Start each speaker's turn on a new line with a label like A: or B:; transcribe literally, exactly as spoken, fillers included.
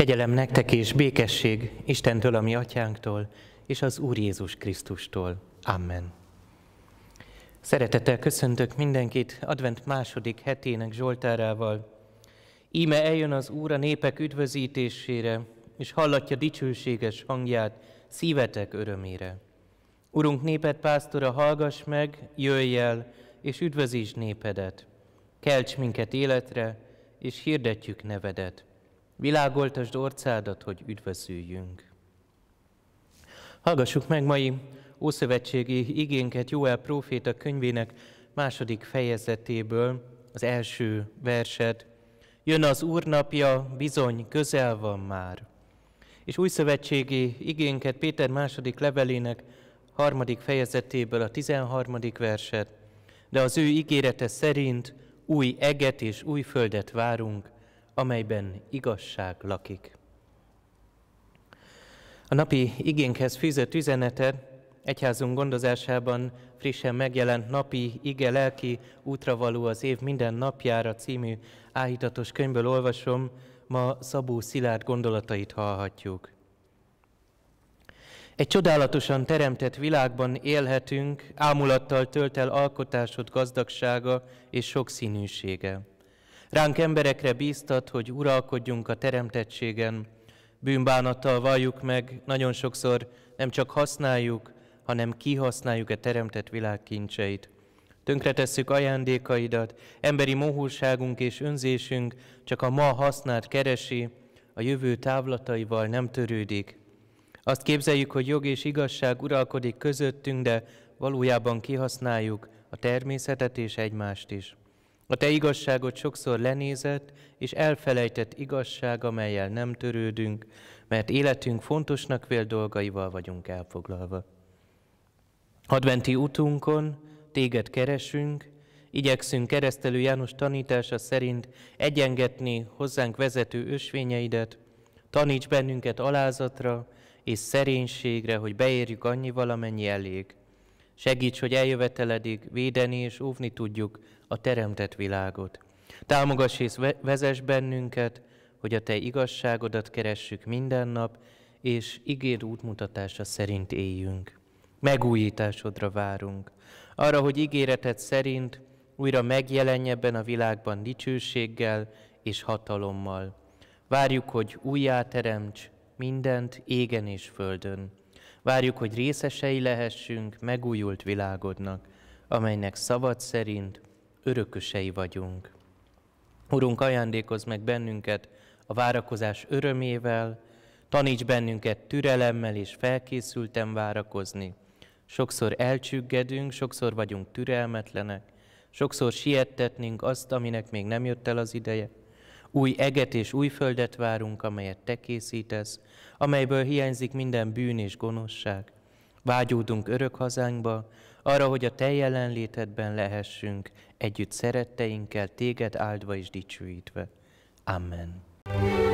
A: Kegyelem nektek és békesség Istentől, a mi atyánktól, és az Úr Jézus Krisztustól. Amen. Szeretettel köszöntök mindenkit advent második hetének zsoltárával. Íme eljön az Úr a népek üdvözítésére, és hallatja dicsőséges hangját szívetek örömére. Urunk, néped pásztora, hallgass meg, jöjj el, és üdvözítsd népedet. Kelts minket életre, és hirdetjük nevedet. Világoltasd orcádat, hogy üdvözüljünk. Hallgassuk meg mai ószövetségi igénket Jóel próféta könyvének második fejezetéből, az első verset. Jön az Úr napja, bizony közel van már. És újszövetségi igénket Péter második levelének harmadik fejezetéből, a tizenharmadik verset. De az ő ígérete szerint új eget és új földet várunk, amelyben igazság lakik. A napi igénkhez fűzött üzenetet egyházunk gondozásában frissen megjelent napi ige lelki útra való az év minden napjára című áhítatos könyvből olvasom, ma Szabó Szilárd gondolatait hallhatjuk. Egy csodálatosan teremtett világban élhetünk, ámulattal tölt el alkotásod gazdagsága és sokszínűsége. Ránk emberekre bíztat, hogy uralkodjunk a teremtettségen, bűnbánattal valljuk meg, nagyon sokszor nem csak használjuk, hanem kihasználjuk a teremtett világ kincseit. Tönkretesszük ajándékaidat, emberi mohóságunk és önzésünk csak a ma hasznát keresi, a jövő távlataival nem törődik. Azt képzeljük, hogy jog és igazság uralkodik közöttünk, de valójában kihasználjuk a természetet és egymást is. A te igazságod sokszor lenézett és elfelejtett igazság, amellyel nem törődünk, mert életünk fontosnak vélt dolgaival vagyunk elfoglalva. Adventi útunkon téged keresünk, igyekszünk Keresztelő János tanítása szerint egyengetni hozzánk vezető ösvényeidet, taníts bennünket alázatra és szerénységre, hogy beérjük annyival, amennyi elég. Segíts, hogy eljöveteledig védeni és óvni tudjuk a teremtett világot. Támogass és vezess bennünket, hogy a te igazságodat keressük minden nap, és ígéd útmutatása szerint éljünk. Megújításodra várunk. Arra, hogy ígéreted szerint újra megjelenj ebben a világban dicsőséggel és hatalommal. Várjuk, hogy újjáteremts mindent égen és földön. Várjuk, hogy részesei lehessünk megújult világodnak, amelynek szavad szerint örökösei vagyunk. Urunk, ajándékozz meg bennünket a várakozás örömével, taníts bennünket türelemmel és felkészülten várakozni. Sokszor elcsüggedünk, sokszor vagyunk türelmetlenek, sokszor siettetnénk azt, aminek még nem jött el az ideje. Új eget és új földet várunk, amelyet te készítesz, amelyből hiányzik minden bűn és gonoszság. Vágyódunk örök hazánkba, arra, hogy a te jelenlétedben lehessünk, együtt szeretteinkkel, téged áldva és dicsőítve. Amen.